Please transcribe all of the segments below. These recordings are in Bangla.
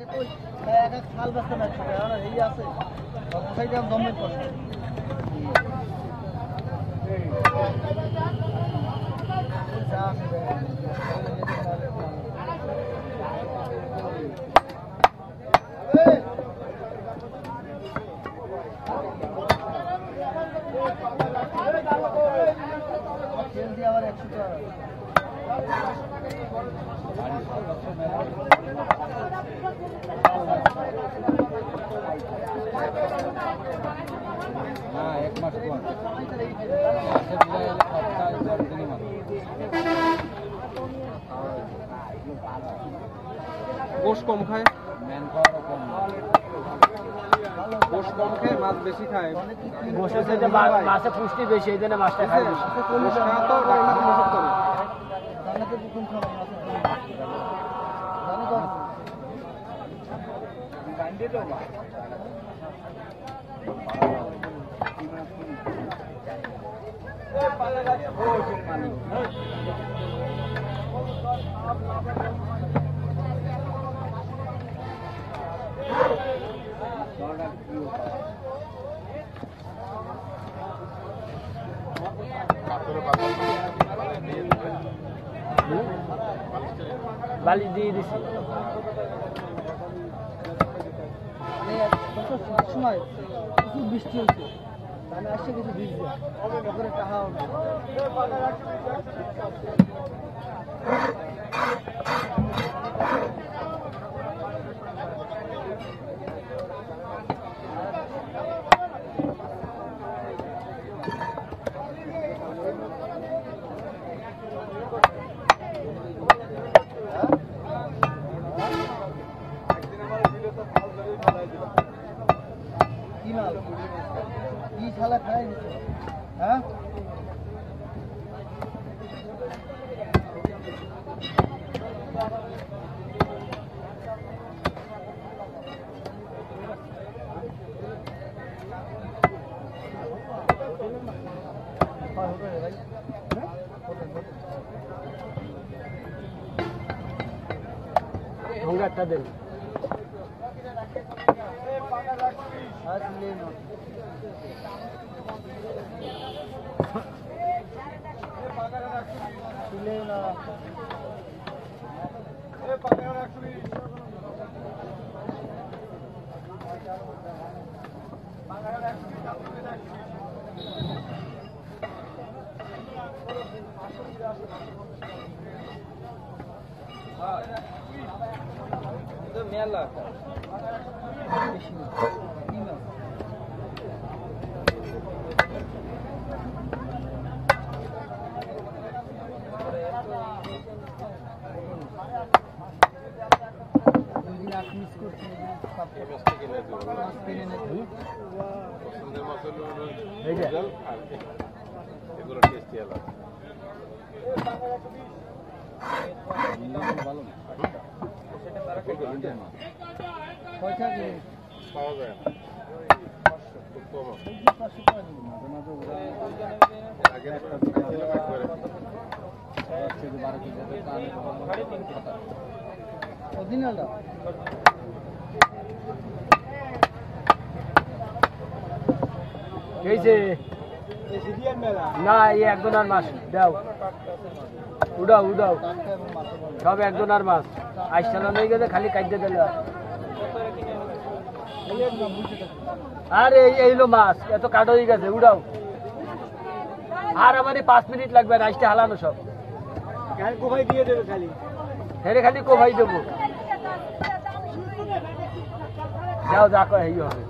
খাল বাস্তা না এই আছে সাইডে দমের পড়ে আবার 100 টাকা एक मास গোশ কম খায় ম্যান পাওয়ার কম গোশ কম খায় মাছ বেশি খায় গোশের সাথে মাছে পুষ্টি বেশি এই জন্য মাছটা খায় বেশি গোশ খাওয়া তো রান্না নিষেধ করে রান্নাতে কোন খাওয়া মাছ জানো তো গান্ডে তো পালা যাচ্ছে ওই পানি বালি দিয়ে দিছি সময় প্রচুর বৃষ্টি হচ্ছে তাহলে আসছে কিছু ভিজবে ওখানে টাকা কি শালা খায় হ্যাঁ ঢোঙ্গাটা দেন মেলা এগুলো টেস্টি আলাদা ভালো না পাওয়া যায় খুব কম অরিজিনালটা না এই একজনের মাছ দাও উড়াও উড়াও সব একজনের মাছ আইসানো নেই গেছে খালি কাটতে দিল আরে এইলো মাছ এত কাটা হয়ে গেছে উড়াও আর আমারই 5 মিনিট লাগবে রাইসটা হালানো সব কোভাই দিয়ে দেবে খালি হেরে খালি কোভাই দেবো যাও যা কয় এই হবে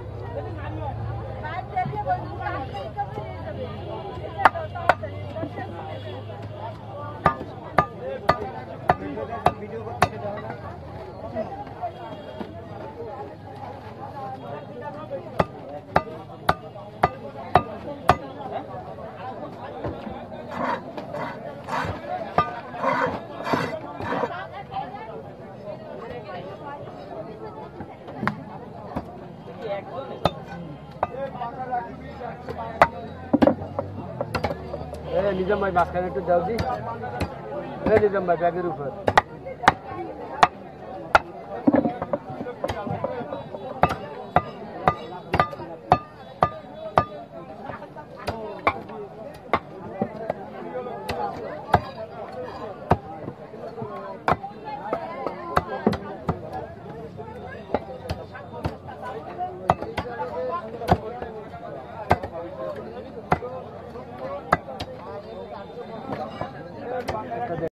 निजाम भाई मास्क एकटू दाओ जी निजाम भाई बैगेर ऊपर